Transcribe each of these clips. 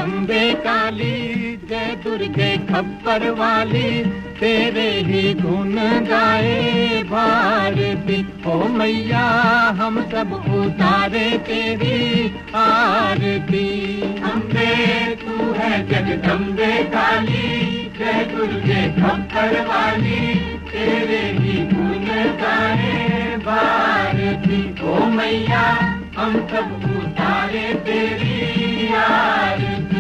जगदम्बे काली, जय दुर्गे खप्पर वाली, तेरे ही गुण गाए भारती। ओ मैया हम सब उतारे तेरी आरती। अम्बे तू है जगदम्बे काली, जय दुर्गे खप्पर वाली, तेरे ही गुण गाए भारती। ओ मैया हम सब उतारे तेरी आरती।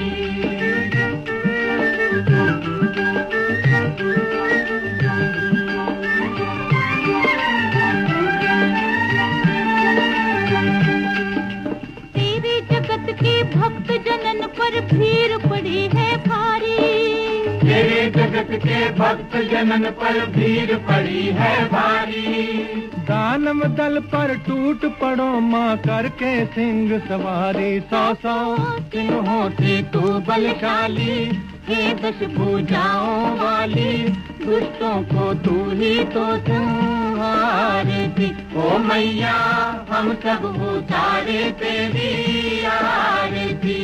तेरे जगत के भक्त जनन पर भीड़ पड़ी है भारी, तेरे जगत के भक्त जनन पर भीड़ पड़ी है भारी। दानव दल पर टूट पड़ो माँ करके सिंह सवारी, 100 सिंहों से तू बलशाली, हे 10 भुजाओं वाली, दुष्टों को तू ही तो संहारती। ओ मैया हम सब उतारे तेरी आरती।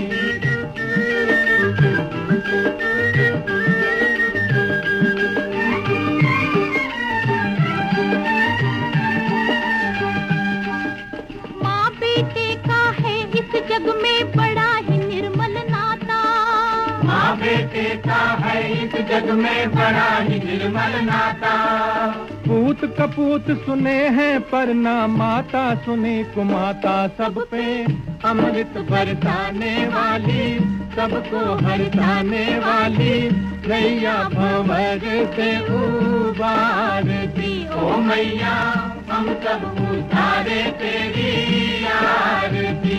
जग में बड़ा ही निर्मल नाता, माँ बेटे का है इस जग में बड़ा ही निर्मल नाता। पूत कपूत सुने हैं पर ना माता सुनी कुमाता, सब पे अमृत बरसाने वाली, सबको हरसाने वाली, नैया भंवर से उबारती। ओ मैया हम सब उतारे तेरी आरती।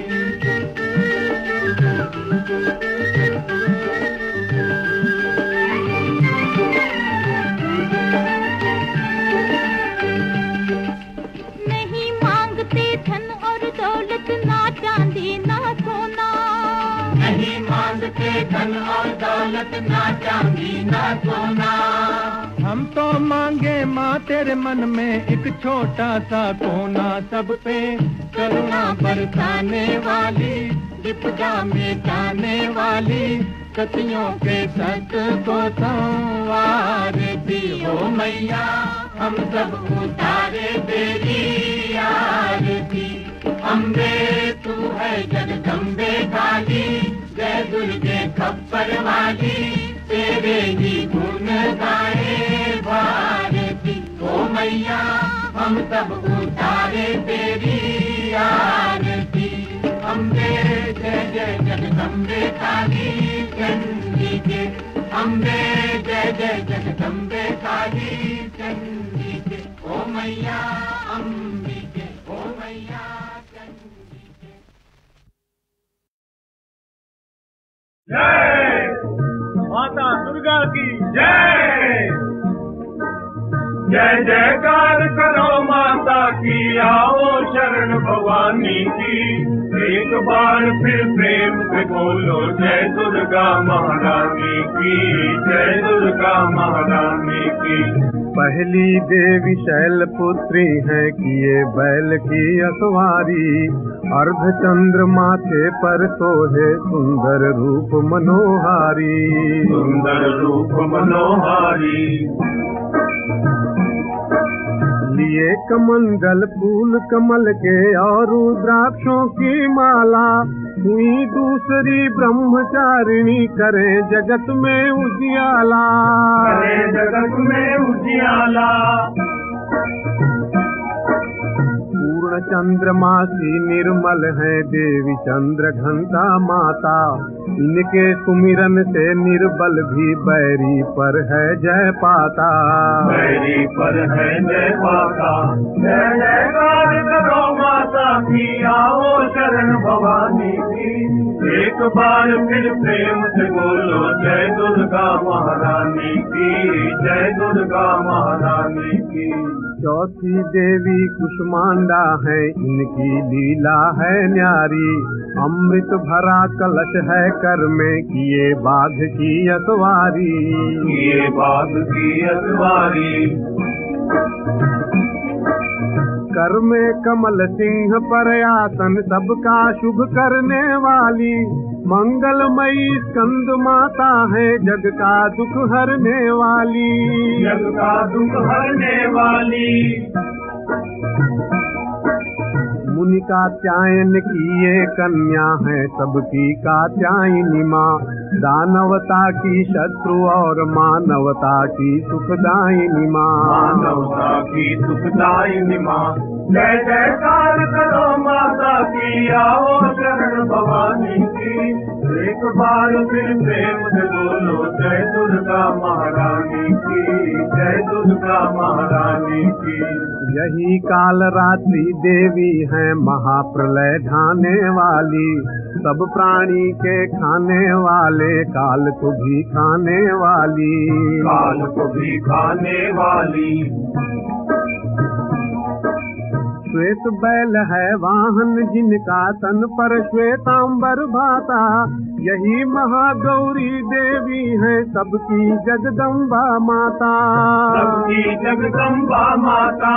नहीं मांगते धन और दौलत, ना चांदी ना सोना, नहीं मांगते धन और दौलत, ना चांदी ना सोना। हम तो मांगे माँ तेरे मन में एक छोटा सा कोना, सब पे करुणा बरसाने वाली, विपदा मिटाने वाली, सतियों के सत को संवारती। हो मैया हम सब उतारे तेरी आरती। अम्बे तू है जगदम्बे काली, जय दुर्गे खप्पर वाली, तेरे ही गुण गाए भारती। ओ मैया हम सब उतारे तेरी आरती। अम्बे जय जय जगदम्बे काली चंडी के, अम्बे जय जय जगदम्बे काली चंडी के। ओ मैया अम्बिके, ओ मैया चंडी के। जय माता दुर्गा की जय। जय जयकार करो माता की, आओ शरण भवानी की, एक बार फिर प्रेम से बोलो जय दुर्गा महारानी की, जय दुर्गा महारानी की। पहली देवी शैलपुत्री है किए बैल की असवारी, अर्धचंद्र माथे पर सोहे सुंदर रूप मनोहारी, सुंदर रूप मनोहारी। लिए कमंडल फूल कमल के और रुद्राक्षों की माला, हुई दूसरी ब्रह्मचारिणी, करे जगत में उजियाला, करे जगत में उजियाला। पूर्ण चंद्रमासी निर्मल है देवी चंद्र घंटा माता, इनके सुमिरन से निर्बल भी बैरी पर है जय पाता, बैरी पर है जय पाता। जय जयकार करो माता की, आओ शरण भवानी की, एक बार फिर प्रेम से बोलो जय दुर्गा महारानी की, जय दुर्गा महारानी की। चौथी देवी कुष्मांडा है, इनकी लीला है न्यारी, अमृत भरा कलश है कर में, किए बाघ की असवारी, किए बाघ की असवारी। कर में कमल सिंह पर आसन, सबका शुभ करने वाली, मंगलमयी स्कंद माता है जग का दुख हरने वाली, जग का दुख हरने वाली। मुनि कात्यायन की ये कन्या है सबकी कात्यायनी माँ, दानवता की शत्रु और मानवता की सुखदायिनी माँ, मानवता की सुखदायिनी माँ। जय जयकार करो माता की, आओ शरण भवानी की। एक बार फिर प्रेम से बोलो जय दुर्गा महारानी की, जय दुर्गा महारानी की। यही काल रात्रि देवी है महाप्रलय ढाने वाली, सब प्राणी के खाने वाले, काल को भी खाने वाली, काल को भी खाने वाली। श्वेत बैल है वाहन जिनका तन पर श्वेतांबर भाता, यही महागौरी देवी है सबकी जगदम्बा माता, सबकी जगदम्बा माता।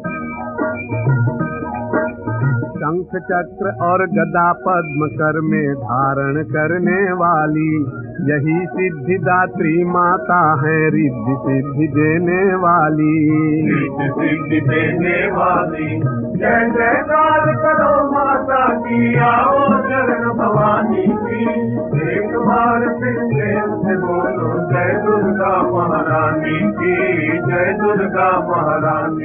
शंख चक्र और गदा पद्म कर में धारण करने वाली, यही सिद्धिदात्री माता है रिद्धि सिद्धि देने वाली, रिद्धि सिद्धि देने वाली। जय जयकार करो माता की, आओ शरण भवानी की। एक बार फिर प्रेम से बोलो जय दुर्गा महारानी की, जय दुर्गा महारानी